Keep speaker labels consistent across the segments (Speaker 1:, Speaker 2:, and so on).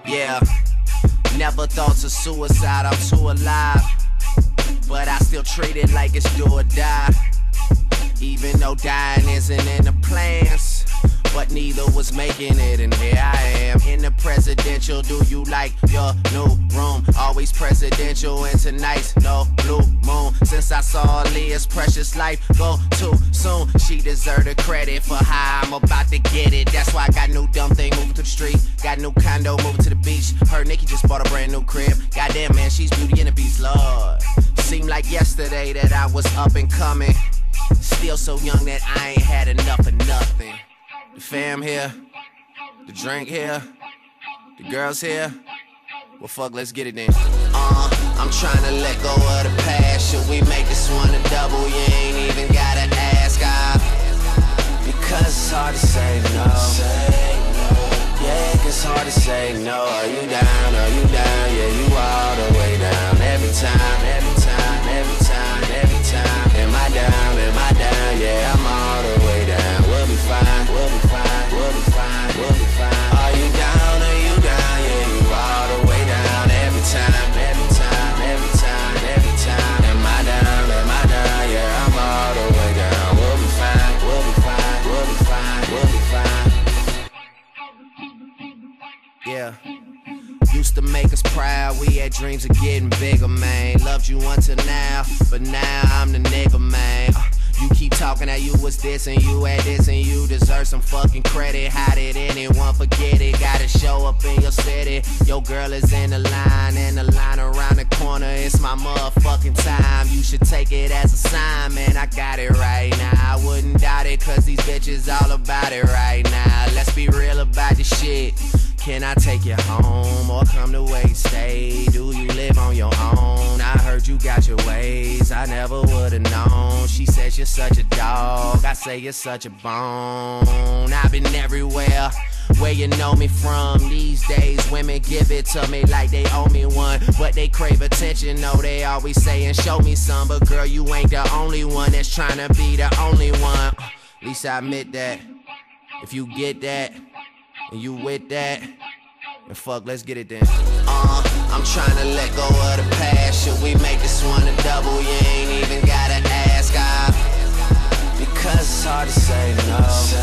Speaker 1: Yeah, never thoughts of suicide, I'm too alive. But I still treat it like it's do or die. Even though dying isn't in the plans, but neither was making it, and here I am in the presidential. Do you like your new room? Always presidential, and tonight's no blue moon. Since I saw Leah's precious life go too soon, she deserved the credit for how I'm about to get it. That's why I got new dumb thing moving to the street, got new condo moving to the beach. Heard Nikki just bought a brand new crib. Goddamn man, she's Beauty and the Beast, Lord. Seemed like yesterday that I was up and coming, still so young that I ain't had enough of nothing. The fam here, the drink here, the girls here. Well, fuck, let's get it then. I'm trying to let go of the past. Should we make this one a double? You ain't even gotta ask. Because it's hard to say no. Yeah, it's hard to say no. Are you down? Are you down? Yeah, you all the way down. Every time, every time, every time, every time. Am I down? Am I down? Yeah, I'm all the way down. We'll be fine, we'll be fine, we'll be fine, we'll be fine. Are you down? Are you down? Yeah, you all the way down. Every time, every time, every time, every time. Am I down? Am I down? Yeah, I'm all the way down. We'll be fine, we'll be fine, we'll be fine, we'll be fine. Yeah. Used to make us proud, we had dreams of getting bigger, man. Loved you until now, but now I'm the nigga, man. You keep talking that you was this and you had this and you deserve some fucking credit. How did anyone forget it? Gotta show up in your city. Your girl is in the line and the line around the corner. It's my motherfucking time. You should take it as a sign, man. I got it right now. I wouldn't doubt it, cause these bitches all about it right now. Let's be real about this shit. Can I take you home or come to where you stay? Do you live on your own? I heard you got your ways, I never would've known. She says you're such a dog, I say you're such a bone. I've been everywhere where you know me from. These days women give it to me like they owe me one, but they crave attention, no, they always saying show me some. But girl, you ain't the only one that's trying to be the only one. At least I admit that. If you get that and you with that, and fuck, let's get it then. I'm trying to let go of the past. Should we make this one a double? You ain't even gotta ask. Because it's hard to say no.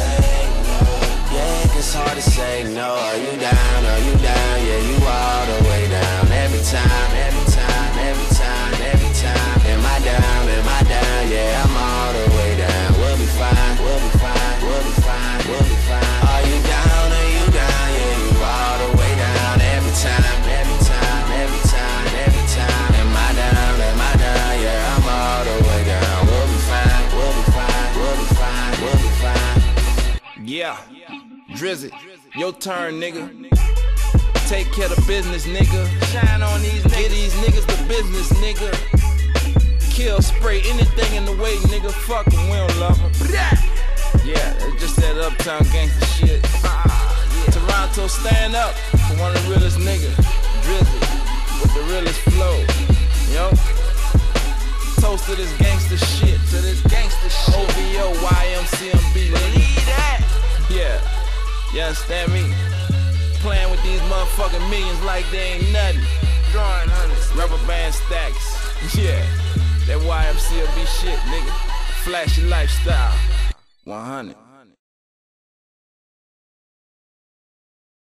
Speaker 1: Yeah, it's hard to say no. Are you down? Are you down? Yeah, you all the way down. Every time, every time, every time, every time. Am I down? Am I down? Yeah, I'm all the way down. We'll be fine, we'll be fine, we'll be fine, we'll be fine. Are you down? Are you down? Yeah, you all the way down. Every time, every time, every time, every time. Am I down? Am I down? Yeah, I'm all the way down. We'll be fine, we'll be fine, we'll be fine, we'll be fine.
Speaker 2: Yeah, Drizzy, your turn, nigga. Take care of business, nigga. Shine on these niggas. Get these niggas the business, nigga. Kill, spray anything in the way, nigga. Fuck 'em, we don't love 'em. Yeah, it's just that uptown gangster shit. Toronto, stand up for one of the realest niggas. Drizzy, with the realest flow. Yo, toast to this gangster shit. To this gangster shit. OVO, YMCMB, nigga. Believe that. Yeah, you understand me? Playing with these motherfucking millions like they ain't nothing. Drawing hundreds, rubber band stacks. Yeah, that YMCMB shit, nigga. Flashy lifestyle. 100.